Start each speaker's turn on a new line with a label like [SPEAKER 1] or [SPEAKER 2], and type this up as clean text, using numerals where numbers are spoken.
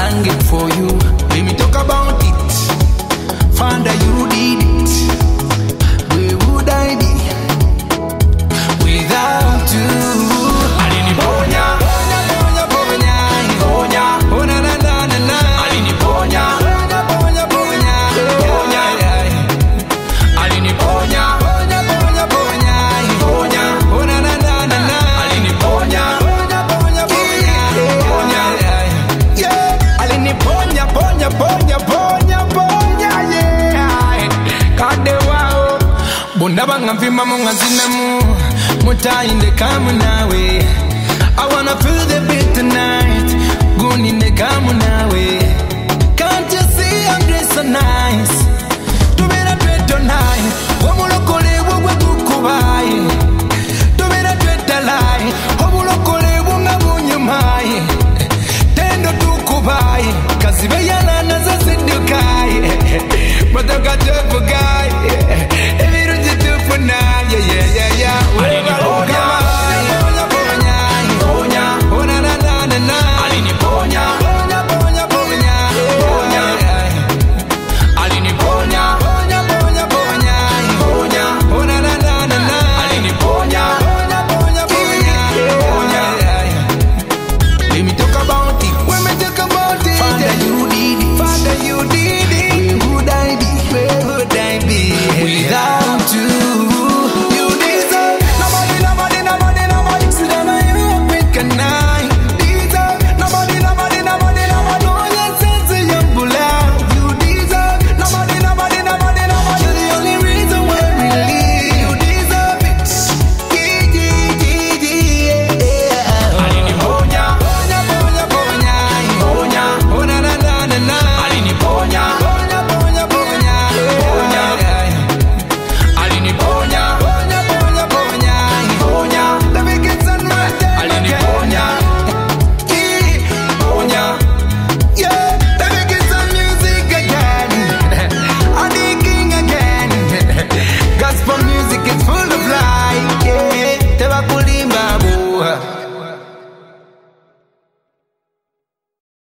[SPEAKER 1] sang it for you. Let me talk about it. Found that you did it. Where would I be without you? Alini ponya, ponya, ponya, ponya, ponya, oh na na na na na. Alini ponya, ponya, ponya, ponya, ponya, alini ponya, ponya, ponya, ponya, ponya, oh na na na na na. Alini ponya, ponya, ponya, ponya, ponya, yeah. Alini ponya, ponya, ponya, ponya, ponya, yeah. Kadewa. Bunda banga mfima munga zinamu Muta inde kamu nawe I wanna feel the beat tonight.